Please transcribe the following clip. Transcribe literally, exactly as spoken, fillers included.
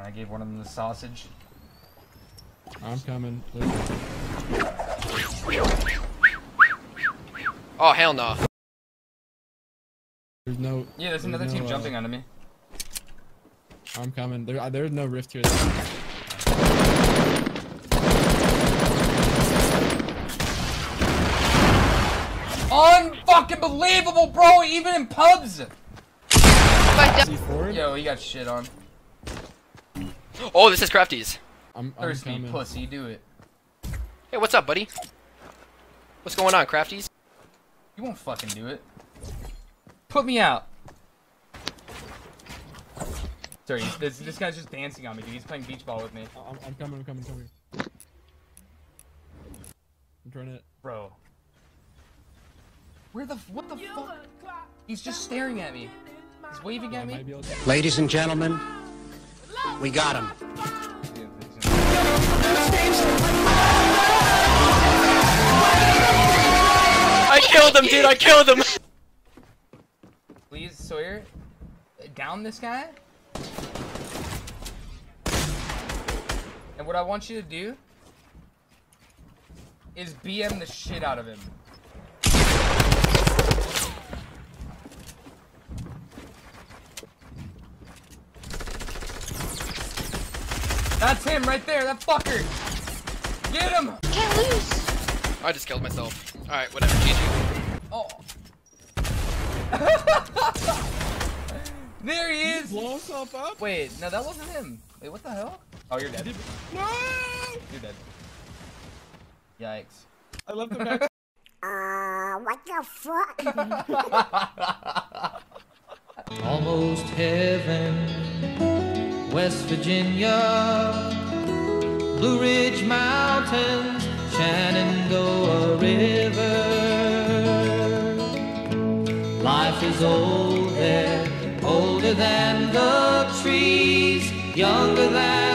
I gave one of them the sausage. I'm coming. Oh, hell no. There's no... Yeah, there's, there's another no, team uh, jumping onto me. I'm coming. There, uh, there's no rift here. Unfucking believable, bro! Even in pubs! Yo, he got shit on. Oh, this is Kraftyzz. I'm, I'm Thirsty coming. pussy, do it. Hey, what's up, buddy? What's going on, Kraftyzz? You won't fucking do it. Put me out. Sorry, this, this guy's just dancing on me, dude. He's playing beach ball with me. I'm, I'm coming, I'm coming, I'm coming. I'm trying to... Bro. Where the... What the fuck? He's just staring at me. He's waving at me. Ladies and gentlemen, we got him. I killed him, dude. I killed him. Please, Sawyer, down this guy. And what I want you to do is B M the shit out of him. That's him right there, that fucker! Get him! Can't lose! I just killed myself. Alright, whatever, G G. Oh. There he is! Blow himself up? Wait, no, that wasn't him. Wait, what the hell? Oh, you're dead. No! You're dead. Yikes. I love the match. Uh, what the fuck? Almost heaven, West Virginia, Blue Ridge Mountains, Shenandoah River. Life is old there, older than the trees, younger than